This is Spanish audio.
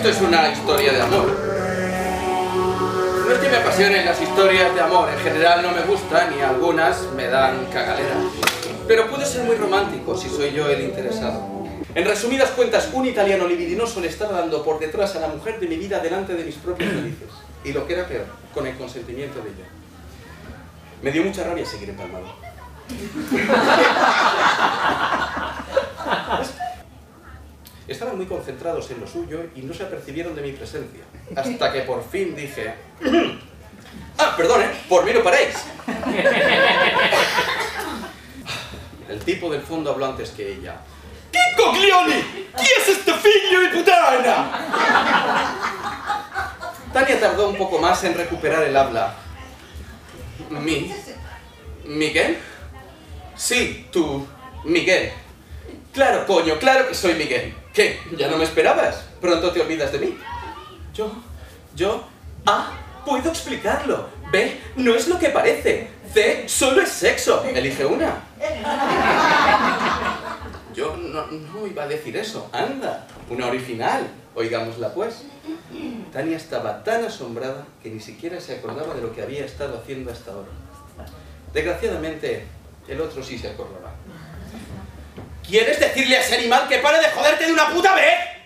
Esto es una historia de amor. No es que me apasionen las historias de amor, en general no me gustan y algunas me dan cagalera. Pero puede ser muy romántico si soy yo el interesado. En resumidas cuentas, un italiano libidinoso le estaba dando por detrás a la mujer de mi vida delante de mis propias narices. Y lo que era peor, con el consentimiento de ella. Me dio mucha rabia seguir empalmado. Estaban muy concentrados en lo suyo y no se apercibieron de mi presencia. Hasta que por fin dije... ¡Ah, perdón, por mí no paréis! El tipo del fondo habló antes que ella. «¿Qué coglioni? ¿Quién es este figlio de putana?» Tania tardó un poco más en recuperar el habla. ¿Miguel? Sí, tú, Miguel. Claro, coño, claro que soy Miguel. ¿Qué? ¿Ya no me esperabas? ¿Pronto te olvidas de mí? Ah, puedo explicarlo. B, no es lo que parece. C, solo es sexo. Elige una. Yo no iba a decir eso. Anda, una original. Oigámosla pues. Tania estaba tan asombrada que ni siquiera se acordaba de lo que había estado haciendo hasta ahora. Desgraciadamente, el otro sí se acordaba. ¿Quieres decirle a ese animal que pare de joderte de una puta vez?